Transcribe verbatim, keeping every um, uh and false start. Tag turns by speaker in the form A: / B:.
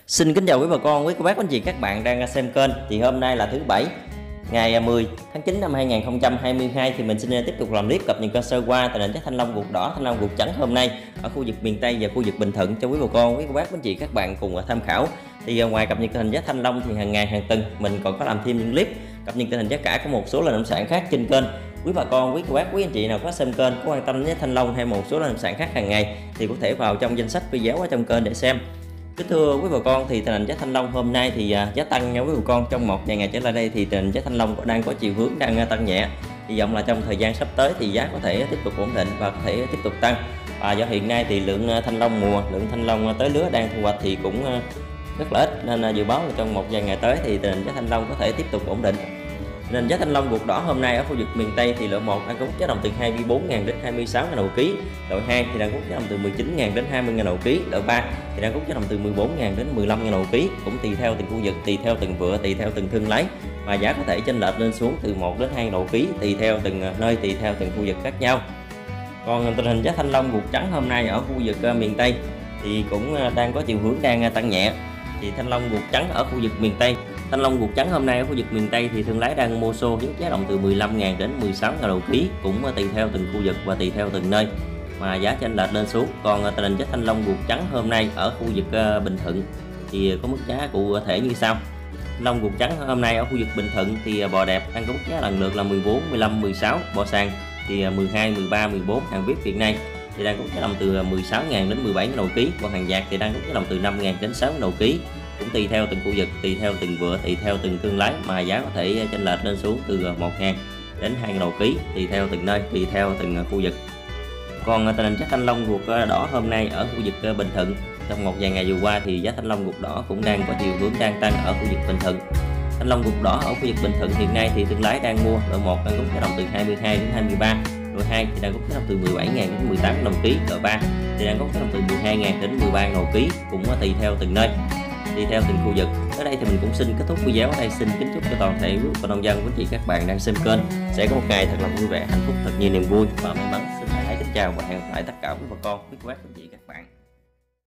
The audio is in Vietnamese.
A: Xin kính chào quý bà con, quý cô bác, anh chị các bạn đang xem kênh. Thì hôm nay là thứ bảy, ngày mười tháng chín năm hai nghìn không trăm hai mươi hai, thì mình xin tiếp tục làm clip cập nhật sơ qua tình hình giá thanh long ruột đỏ, thanh long ruột trắng hôm nay ở khu vực miền Tây và khu vực Bình Thuận cho quý bà con, quý cô bác, anh chị các bạn cùng tham khảo. Thì ngoài cập nhật tình hình giá thanh long thì hàng ngày hàng tuần mình còn có làm thêm những clip cập nhật tình hình giá cả của một số loại nông sản khác trên kênh. Quý bà con, quý cô bác, quý anh chị nào có xem kênh có quan tâm đến thanh long hay một số loại nông sản khác hàng ngày thì có thể vào trong danh sách video ở trong kênh để xem. Kính thưa quý bà con, thì tình hình giá thanh long hôm nay thì giá tăng nha quý bà con. Trong một vài ngày trở lại đây thì tình hình giá thanh long đang có chiều hướng đang tăng nhẹ. Hy vọng là trong thời gian sắp tới thì giá có thể tiếp tục ổn định và có thể tiếp tục tăng. Và do hiện nay thì lượng thanh long mùa, lượng thanh long tới lứa đang thu hoạch thì cũng rất là ít, nên dự báo là trong một vài ngày tới thì tình hình giá thanh long có thể tiếp tục ổn định. Nên giá thanh long ruột đỏ hôm nay ở khu vực miền Tây thì loại một đang có giá đồng từ hai mươi bốn nghìn đến hai mươi sáu nghìn đồng ký, loại hai thì đang có giá đồng từ mười chín nghìn đến hai mươi nghìn đồng ký, loại ba thì đang có giá đồng từ mười bốn nghìn đến mười lăm nghìn đồng ký, cũng tùy theo từng khu vực, tùy theo từng vựa, tùy theo từng thương lái, mà giá có thể chênh lệch lên xuống từ một đến hai nghìn đồng ký tùy theo từng nơi, tùy theo từng khu vực khác nhau. Còn tình hình giá thanh long ruột trắng hôm nay ở khu vực miền Tây thì cũng đang có chiều hướng đang tăng nhẹ. Thì thanh long ruột trắng ở khu vực miền Tây, thanh long ruột trắng hôm nay ở khu vực miền Tây thì thương lái đang mua xô với giá đồng từ mười lăm nghìn đến mười sáu nghìn đồng ký, cũng tùy theo từng khu vực và tùy theo từng nơi mà giá chênh lệch lên xuống. Còn tình hình giá thanh long ruột trắng hôm nay ở khu vực Bình Thuận thì có mức giá cụ thể như sau. Thanh long ruột trắng hôm nay ở khu vực Bình Thuận thì bò đẹp đang có mức giá lần lượt là mười bốn, mười lăm, mười sáu, bò sàn thì mười hai, mười ba, mười bốn, hàng vip Việt Nam thì đang có giá đồng từ mười sáu nghìn đến mười bảy nghìn đồng ký, còn hàng dạt thì đang có giá đồng từ năm nghìn đến sáu nghìn đồng ký, cũng tùy theo từng khu vực, tùy theo từng vựa, tùy theo từng thương lái mà giá có thể chênh lệch lên xuống từ một nghìn đến hai nghìn đồng ký, tùy theo từng nơi, tùy theo từng khu vực. Còn tình hình giá thanh long ruột đỏ hôm nay ở khu vực Bình Thuận, trong một vài ngày vừa qua thì giá thanh long ruột đỏ cũng đang có chiều hướng đang tăng ở khu vực Bình Thuận. Thanh long ruột đỏ ở khu vực Bình Thuận hiện nay thì thương lái đang mua loại một đang có giá đồng từ hai mươi hai đến hai mươi ba, loại hai thì đang có giá đồng từ mười bảy nghìn đến mười tám nghìn đồng ký, loại ba thì đang có giá đồng từ mười hai nghìn đến mười ba nghìn đồng ký, cũng tùy theo từng nơi, đi theo từng khu vực. Ở đây thì mình cũng xin kết thúc video ở đây. Xin kính chúc cho toàn thể quý bà con nông dân, quý chị các bạn đang xem kênh sẽ có một ngày thật là vui vẻ, hạnh phúc, thật nhiều niềm vui và may mắn. Xin hãy kính chào và hẹn gặp lại tất cả quý bà con, quý cô bác, quý chị.